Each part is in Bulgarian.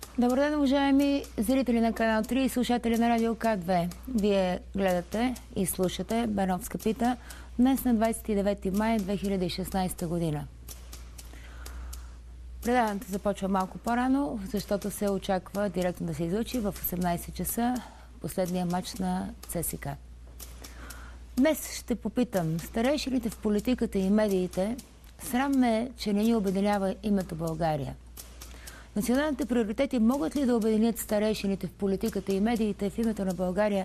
Добър ден, уважаеми зрители на канал 3 и слушатели на Радио К2. Вие гледате и слушате Беновска пита днес на 29 май 2016 година. Предаването започва малко по-рано, защото се очаква директно да се излучи в 18 часа последния матч на ЦСКА. Днес ще попитам, старейшините в политиката и медиите, срам ме е, че не ни обединява името България. Националните приоритети могат ли да обединят старейшините в политиката и медиите в името на България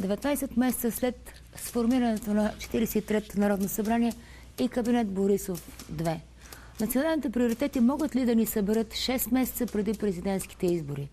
19 месеца след сформирането на 43-то Народно събрание и кабинет Борисов 2? Националните приоритети могат ли да ни съберат 6 месеца преди президентските избори?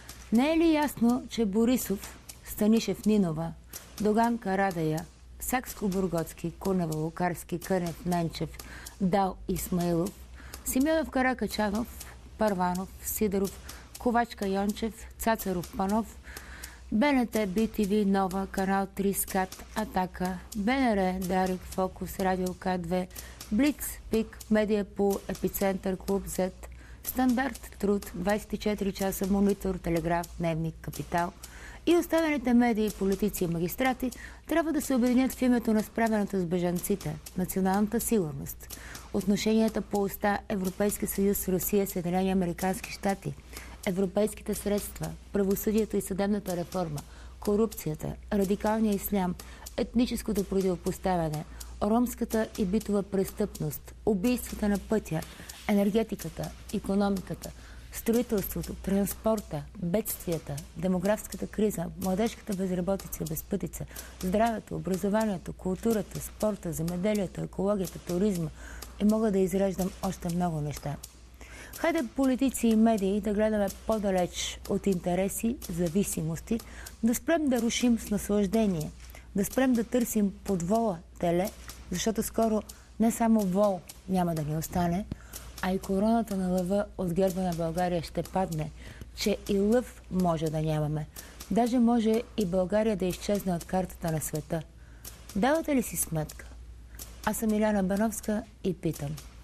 Не е ли ясно, че Борисов, Станишев, Нинова, Доган, Карадая, Сакско-Бургоцки, Кунева, Лукарски, Кънев, Ненчев, Дал, Исмаилов, Симеонов, Каракачанов, Първанов, Сидоров, Ковачка, Йончев, Цацаров, Панов, БНТ, BTV, Нова, Канал 3, СКАТ, Атака, БНР, Дарик, Фокус, Радио К2, Блиц, ПИК, Медия Пул, Епицентър, Клуб Z, Стандарт, Труд, 24 часа, Монитор, Телеграф, Дневник, Капитал и останалите медии, политици и магистрати трябва да се обединят в името на справянето с бежанците, националната сигурност, отношенията по оста Европейски съюз, Русия, Съединени американски щати, европейските средства, правосъдието и съдебната реформа, корупцията, радикалния ислям, етническото противопоставяне, ромската и битова престъпност, убийствата на пътя, енергетиката, икономиката, строителството, транспорта, бедствията, демографската криза, младежката безработица и безпътица, здравето, образованието, културата, спорта, земеделието, екологията, туризма и мога да изреждам още много неща. Хайде политици и медии да гледаме по-далеч от интереси, зависимости, да спрем да рушим с наслаждение, да спрем да търсим под вола теле, защото скоро не само вол няма да ни остане, а и короната на лъва от герба на България ще падне, че и лъв може да нямаме. Даже може и България да изчезне от картата на света. Давате ли си сметка? Аз съм Иляна Беновска и питам.